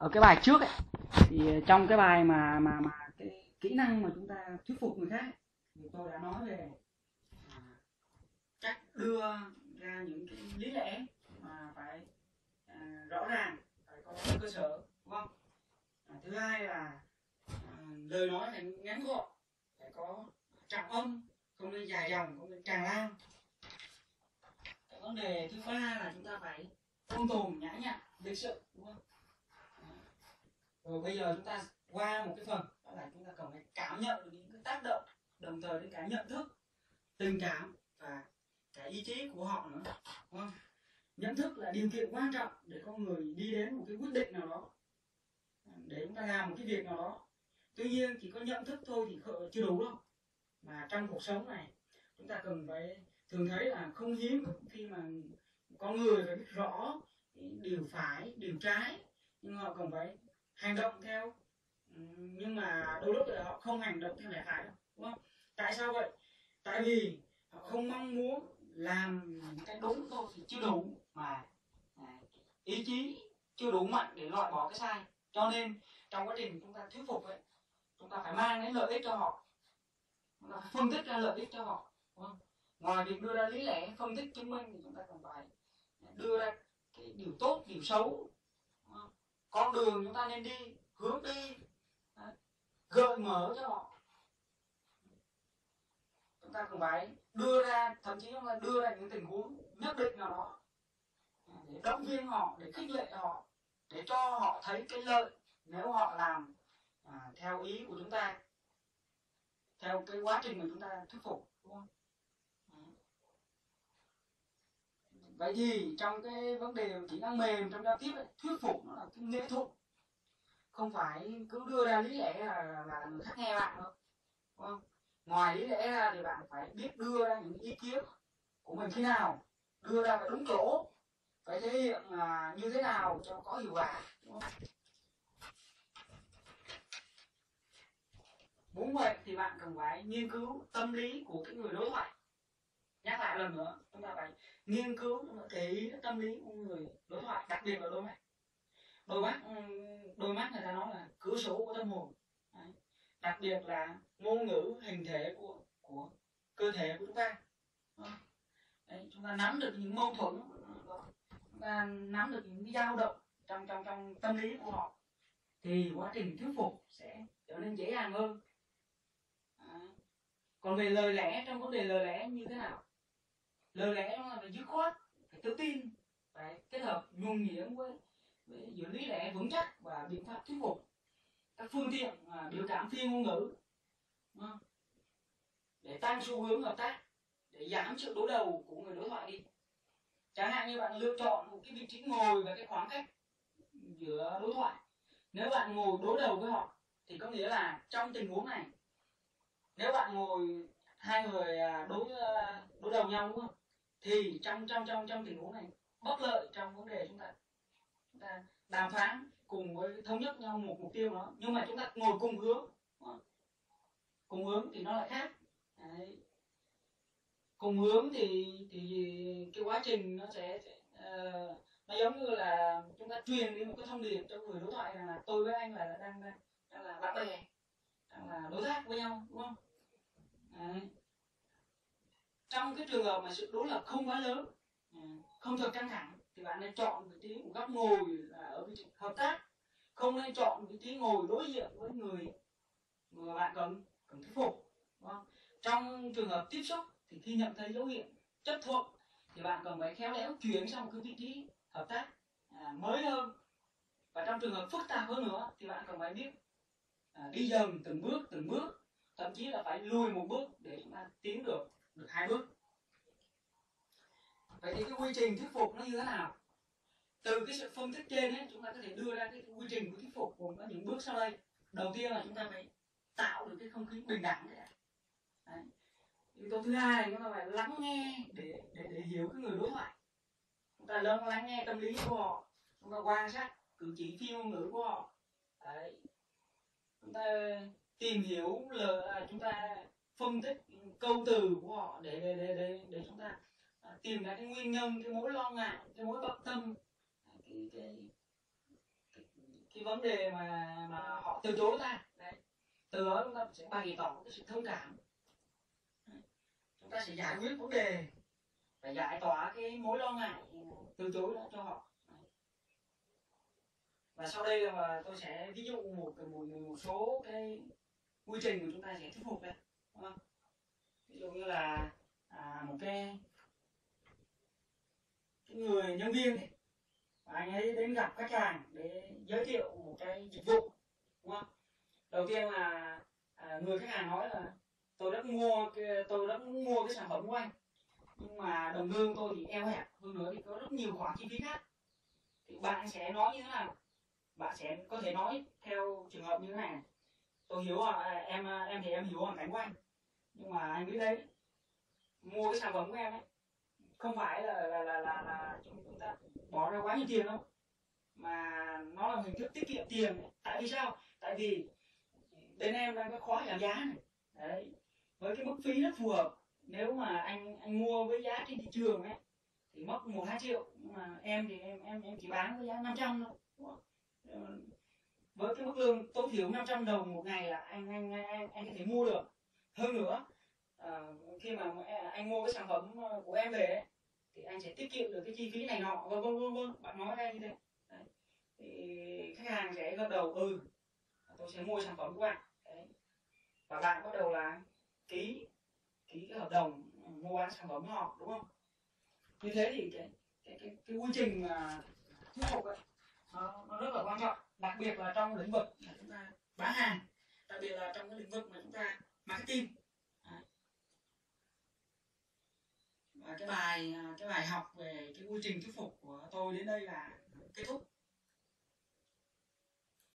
ở cái bài trước ấy, thì trong cái bài mà cái kỹ năng mà chúng ta thuyết phục người khác thì tôi đã nói về cách đưa ra những cái lý lẽ mà phải rõ ràng, phải có cơ sở, đúng không? Thứ hai là lời nói phải ngắn gọn, phải có trọng âm, không nên dài dòng, không nên tràn lan. Cái vấn đề thứ ba là chúng ta phải ôn tồn, nhã nhặn, lịch sự, đúng không? Rồi bây giờ chúng ta qua một cái phần đó là chúng ta cần phải cảm nhận được những cái tác động, đồng thời đến cái nhận thức, tình cảm và cái ý chí của họ nữa, đúng không? Nhận thức là điều kiện quan trọng để con người đi đến một cái quyết định nào đó, để chúng ta làm một cái việc nào đó. Tuy nhiên chỉ có nhận thức thôi thì chưa đủ đâu, mà trong cuộc sống này chúng ta cần phải, thường thấy là không hiếm khi mà con người phải biết rõ điều phải, điều trái, nhưng họ còn phải hành động theo, nhưng mà đôi lúc là họ không hành động theo lẽ phải đâu, đúng không? Tại sao vậy? Tại vì họ không mong muốn làm cái đúng thôi thì chưa đủ, mà ý chí chưa đủ mạnh để loại bỏ cái sai. Cho nên trong quá trình chúng ta thuyết phục ấy, chúng ta phải mang đến lợi ích cho họ, chúng ta phải phân tích ra lợi ích cho họ, đúng không? Ngoài việc đưa ra lý lẽ, phân tích, chứng minh thì chúng ta còn phải đưa ra cái điều tốt, điều xấu, con đường chúng ta nên đi, hướng đi, gợi mở cho họ. Chúng ta còn phải đưa ra, thậm chí chúng ta đưa ra những tình huống nhất định nào đó để động viên họ, để khích lệ họ, để cho họ thấy cái lợi nếu họ làm theo ý của chúng ta, theo cái quá trình mà chúng ta thuyết phục, đúng không? Vậy thì trong cái vấn đề kỹ năng mềm trong giao tiếp ấy, thuyết phục nó là cái nghệ thuật, không phải cứ đưa ra lý lẽ là người khác nghe bạn đâu, đúng không? Ngoài lý lẽ ra thì bạn phải biết đưa ra những ý kiến của mình thế nào, đưa ra phải đúng chỗ, phải thể hiện như thế nào cho có hiệu quả, đúng không? Muốn vậy thì bạn cần phải nghiên cứu tâm lý của cái người đối thoại. Nhắc lại lần nữa, chúng ta phải nghiên cứu, để ý tâm lý của người đối thoại, đặc biệt là đôi mắt. Đôi mắt người ta nói là cửa sổ của tâm hồn. Đấy. Đặc biệt là ngôn ngữ, hình thể của cơ thể của chúng ta. Đấy, chúng ta nắm được những mâu thuẫn, chúng ta nắm được những cái dao động trong tâm lý của họ, thì quá trình thuyết phục sẽ trở nên dễ dàng hơn. Còn về lời lẽ, trong vấn đề lời lẽ như thế nào? Lời lẽ nó là phải dứt khoát, phải tự tin, phải kết hợp nhuần nhuyễn với giữa lý lẽ vững chắc và biện pháp thuyết phục. Các phương tiện biểu cảm phi ngôn ngữ để tăng xu hướng hợp tác, để giảm sự đối đầu của người đối thoại đi. Chẳng hạn như bạn lựa chọn một cái vị trí ngồi và cái khoảng cách giữa đối thoại. Nếu bạn ngồi đối đầu với họ thì có nghĩa là trong tình huống này, nếu bạn ngồi hai người đối đầu nhau, đúng không? Thì trong tình huống này bất lợi trong vấn đề chúng ta đàm phán cùng với thống nhất nhau một mục tiêu đó, nhưng mà chúng ta ngồi cùng hướng, thì nó lại khác. Đấy. Cùng hướng thì cái quá trình nó sẽ nó giống như là chúng ta truyền đi một cái thông điệp cho người đối thoại rằng là tôi với anh là đang là bạn bè, đang là đối tác với nhau, đúng không? Đấy. Trong cái trường hợp mà sự đối lập không quá lớn, không thật căng thẳng, thì bạn nên chọn vị trí, một góc ngồi là ở vị trí hợp tác, không nên chọn vị trí ngồi đối diện với người mà bạn cần thuyết phục, đúng không? Trong trường hợp tiếp xúc thì khi nhận thấy dấu hiệu chấp thuận thì bạn cần phải khéo léo chuyển sang một cái vị trí hợp tác mới hơn. Và trong trường hợp phức tạp hơn nữa thì bạn cần phải biết đi dần từng bước, thậm chí là phải lùi một bước để chúng ta tiến được hai bước. Vậy thì cái quy trình thuyết phục nó như thế nào? Từ cái sự phân tích trên ấy, chúng ta có thể đưa ra cái quy trình của thuyết phục gồm có những bước sau đây. Đầu tiên là chúng ta phải tạo được cái không khí bình đẳng. Đấy. Yếu tố thứ hai là chúng ta phải lắng nghe để hiểu cái người đối thoại. Chúng ta lắng nghe tâm lý của họ, chúng ta quan sát cử chỉ phi ngôn ngữ của họ. Đấy. Chúng ta tìm hiểu chúng ta phân tích câu từ của họ để chúng ta tìm ra cái nguyên nhân, cái mối lo ngại, cái mối bận tâm, cái cái vấn đề mà họ từ chối ta. Đấy, từ đó chúng ta sẽ bày tỏ cái sự thông cảm. Chúng ta sẽ giải quyết vấn đề, phải giải tỏa cái mối lo ngại từ chối đó cho họ. Và sau đây là tôi sẽ ví dụ một số cái quy trình mà chúng ta sẽ thuyết phục đây, đúng không? Ví dụ như là một cái người nhân viên này, và anh ấy đến gặp khách hàng để giới thiệu một cái dịch vụ, đúng không? Đầu tiên là người khách hàng nói là tôi rất muốn mua cái sản phẩm của anh, nhưng mà đồng lương tôi thì eo hẹp, hơn nữa thì có rất nhiều khoản chi phí khác. Thì bạn sẽ nói như thế nào? Bạn sẽ có thể nói theo trường hợp như thế này: tôi hiểu em thì em hiểu hoàn cảnh của anh, nhưng mà anh biết đấy, mua cái sản phẩm của em ấy không phải là chúng ta bỏ ra quá nhiều tiền đâu, mà nó là hình thức tiết kiệm tiền. Tại vì sao? Tại vì bên em đang có khóa giảm giá này, đấy, với cái mức phí rất phù hợp. Nếu mà anh mua với giá trên thị trường ấy thì mất 1-2 triệu, nhưng mà em thì em chỉ bán với giá 500 thôi, đúng không? Với cái mức lương tối thiểu 500 đồng một ngày là anh có thể mua được. Hơn nữa, khi mà anh mua cái sản phẩm của em về ấy, thì anh sẽ tiết kiệm được cái chi phí này nọ, vân vân. Bạn nói ra như thế. Đấy. Thì khách hàng sẽ gật đầu, tôi sẽ mua sản phẩm của bạn. Đấy. Và bạn bắt đầu là ký cái hợp đồng mua bán sản phẩm với họ, đúng không? Như thế thì cái quy trình mà thuyết phục ấy, nó rất là quan trọng, đặc biệt là trong lĩnh vực mà chúng ta bán hàng, đặc biệt là trong cái lĩnh vực mà chúng ta marketing. Và cái bài học về cái quy trình thuyết phục của tôi đến đây là kết thúc.